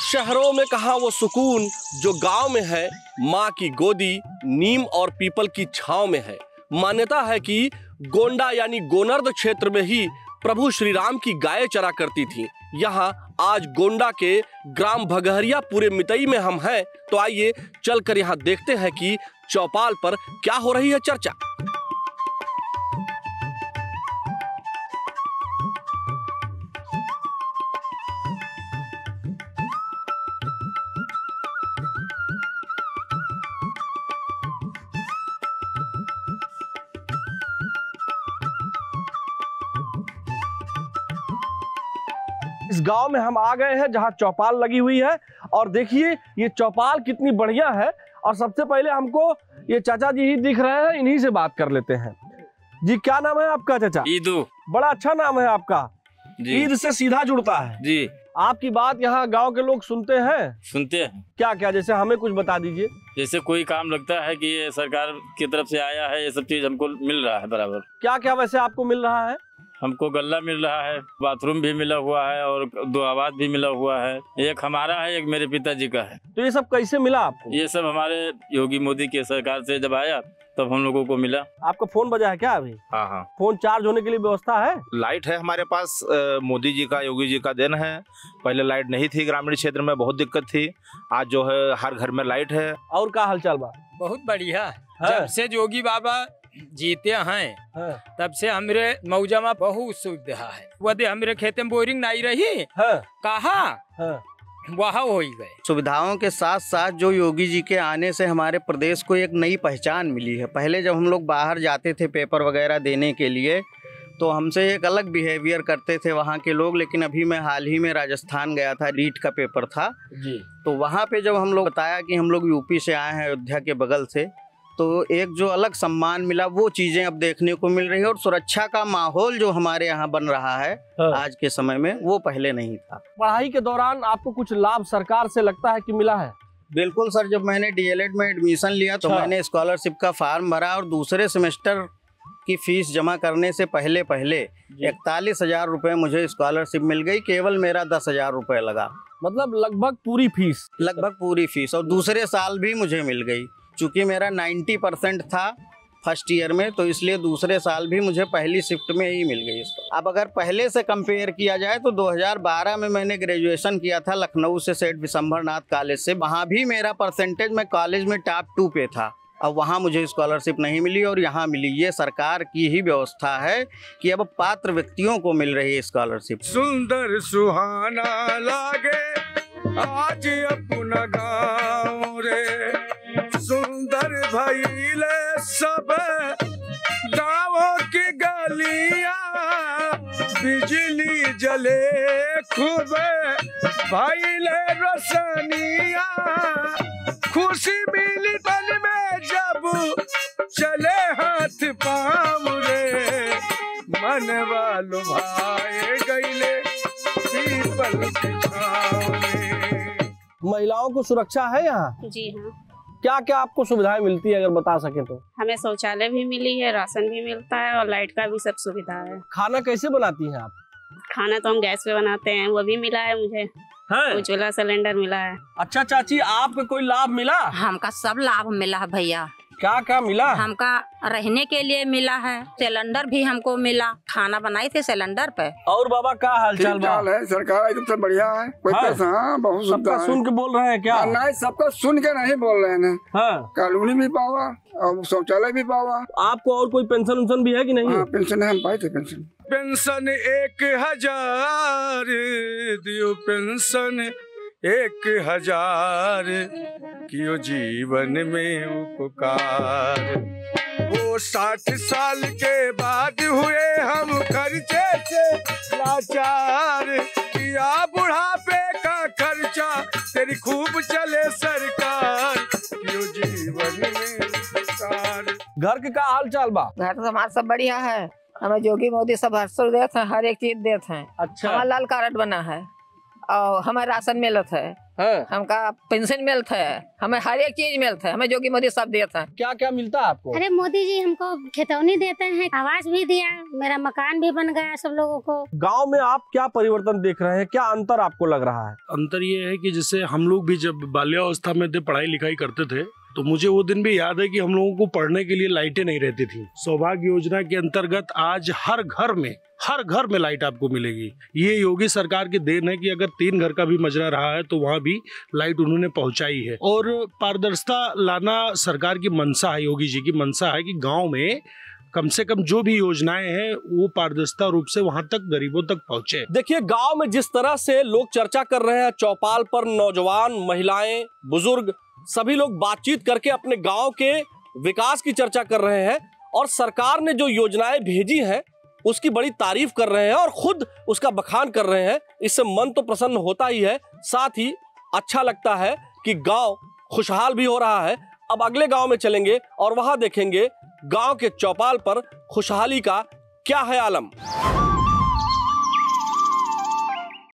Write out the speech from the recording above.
शहरों में कहाँ वो सुकून जो गांव में है, माँ की गोदी नीम और पीपल की छांव में है। मान्यता है कि गोंडा यानी गोनर्द क्षेत्र में ही प्रभु श्री राम की गायें चरा करती थीं। यहाँ आज गोंडा के ग्राम भगहरिया पूरे मितई में हम हैं, तो आइए चलकर यहाँ देखते हैं कि चौपाल पर क्या हो रही है चर्चा। इस गांव में हम आ गए हैं जहां चौपाल लगी हुई है, और देखिए ये चौपाल कितनी बढ़िया है। और सबसे पहले हमको ये चाचा जी ही दिख रहे हैं, इन्हीं से बात कर लेते हैं। जी क्या नाम है आपका चाचा? ईदू। बड़ा अच्छा नाम है आपका, ईद से सीधा जुड़ता है जी। आपकी बात यहाँ गांव के लोग सुनते हैं? सुनते हैं। क्या क्या, जैसे हमें कुछ बता दीजिए। जैसे कोई काम लगता है कि ये सरकार की तरफ से आया है, ये सब चीज हमको मिल रहा है बराबर। क्या क्या वैसे आपको मिल रहा है? हमको गल्ला मिल रहा है, बाथरूम भी मिला हुआ है और दो आवाज भी मिला हुआ है। एक हमारा है, एक मेरे पिताजी का है। तो ये सब कैसे मिला आपको? ये सब हमारे योगी मोदी के सरकार से जब आया तब हम लोगों को मिला। आपका फोन बजा है क्या अभी? हाँ। फोन चार्ज होने के लिए व्यवस्था है? लाइट है हमारे पास, मोदी जी का, योगी जी का देन है। पहले लाइट नहीं थी, ग्रामीण क्षेत्र में बहुत दिक्कत थी। आज जो है हर घर में लाइट है। और क्या हालचाल बा? बहुत बढ़िया। जब से योगी बाबा जीते हैं तब से हमरे मौजा में बहुत सुविधा है। वदे हमरे खेते में बोरिंग नहीं रही, कहा वहाँ हो ही गए। सुविधाओं के साथ साथ जो योगी जी के आने से हमारे प्रदेश को एक नई पहचान मिली है। पहले जब हम लोग बाहर जाते थे पेपर वगैरह देने के लिए तो हमसे एक अलग बिहेवियर करते थे वहाँ के लोग, लेकिन अभी मैं हाल ही में राजस्थान गया था, रीट का पेपर था जी। तो वहाँ पे जब हम लोग बताया कि हम लोग यूपी से आए हैं, अयोध्या के बगल से, तो एक जो अलग सम्मान मिला वो चीज़ें अब देखने को मिल रही है। और सुरक्षा का माहौल जो हमारे यहाँ बन रहा है आज के समय में, वो पहले नहीं था। पढ़ाई के दौरान आपको कुछ लाभ सरकार से लगता है कि मिला है? बिल्कुल सर, जब मैंने डीएलएड में एडमिशन लिया तो मैंने स्कॉलरशिप का फॉर्म भरा और दूसरे सेमेस्टर की फीस जमा करने से पहले 41,000 रुपये मुझे स्कॉलरशिप मिल गई। केवल मेरा 10,000 रुपये लगा, मतलब लगभग पूरी फीस? लगभग पूरी फीस। और दूसरे साल भी मुझे मिल गई। चूँकि मेरा 90% था फर्स्ट ईयर में, तो इसलिए दूसरे साल भी मुझे पहली शिफ्ट में ही मिल गई। अब अगर पहले से कंपेयर किया जाए तो 2012 में मैंने ग्रेजुएशन किया था लखनऊ से, सेठ विशंभरनाथ कॉलेज से। वहाँ भी मेरा परसेंटेज, मैं कॉलेज में टॉप 2 पे था। अब वहाँ मुझे स्कॉलरशिप नहीं मिली और यहाँ मिली। ये सरकार की ही व्यवस्था है कि अब पात्र व्यक्तियों को मिल रही है स्कॉलरशिप। सुंदर सुहाना लागे आज अपना गाँव रे, सुंदर भइले सब गाँवों की गलियां, बिजली जले खूब भइले रोशनिया, खुशी मिली तन में जब चले हाथ पाँव रे, मन वालो भाए गईले पीपल की छाँव में। महिलाओं को सुरक्षा है यहाँ? जी हाँ। क्या क्या आपको सुविधाएं मिलती है अगर बता सके तो? हमें शौचालय भी मिली है, राशन भी मिलता है और लाइट का भी सब सुविधा है। खाना कैसे बनाती हैं आप? खाना तो हम गैस पे बनाते हैं, वो भी मिला है मुझे। उज्ज्वला सिलेंडर मिला है। अच्छा चाची, आपको कोई लाभ मिला? हमका सब लाभ मिला है भैया। क्या क्या मिला? हमका रहने के लिए मिला है, सिलेंडर भी हमको मिला, खाना बनाए थे सिलेंडर पे। और बाबा क्या हालचाल है? सरकार एकदम से बढ़िया है। कोई बहुत सबका सुन के बोल रहे हैं क्या? नहीं, सबका सुन के नहीं बोल रहे हैं। कॉलोनी भी पावा और शौचालय भी पावा। आपको और कोई पेंशन उन्शन भी है कि नहीं? पेंशन है, हम पाए थे पेंशन 1,000 दियो, पेंशन 1,000 कियो जीवन में उपकार। वो 60 साल के बाद हुए हम खर्चे से लाचार, किया बुढ़ापे का खर्चा तेरी खूब चले सरकार, कियो जीवन में उपकार। घर के का हाल चाल बा? घर तो हमारा सब बढ़िया है। हमें योगी मोदी सब हर देते हैं, हर एक चीज देते हैं। अच्छा। हमारा लाल कार्ड बना है और हमें राशन मिलत है हमका पेंशन मिलता है, हमें हर एक चीज मिलता है, हमें योगी मोदी सब देता है। क्या क्या मिलता है आपको? अरे मोदी जी हमको खेतौनी देते हैं, आवास भी दिया, मेरा मकान भी बन गया सब लोगों को। गांव में आप क्या परिवर्तन देख रहे हैं, क्या अंतर आपको लग रहा है? अंतर ये है कि जैसे हम लोग भी जब बाल्यावस्था में थे, पढ़ाई लिखाई करते थे, तो मुझे वो दिन भी याद है कि हम लोगों को पढ़ने के लिए लाइटें नहीं रहती थी। सौभाग्य योजना के अंतर्गत आज हर घर में लाइट आपको मिलेगी। ये योगी सरकार की देन है कि अगर 3 घर का भी मजरा रहा है तो वहाँ भी लाइट उन्होंने पहुंचाई है। और पारदर्शिता लाना सरकार की मंशा है, योगी जी की मंशा है कि गांव में कम से कम जो भी योजनाएं हैं वो पारदर्शिता रूप से वहां तक गरीबों तक पहुंचे। देखिए गांव में जिस तरह से लोग चर्चा कर रहे हैं, चौपाल पर नौजवान, महिलाएं, बुजुर्ग सभी लोग बातचीत करके अपने गांव के विकास की चर्चा कर रहे हैं और सरकार ने जो योजनाएं भेजी हैं उसकी बड़ी तारीफ कर रहे हैं और खुद उसका बखान कर रहे हैं। इससे मन तो प्रसन्न होता ही है, साथ ही अच्छा लगता है कि गांव खुशहाल भी हो रहा है। अब अगले गांव में चलेंगे और वहां देखेंगे गांव के चौपाल पर खुशहाली का क्या है आलम।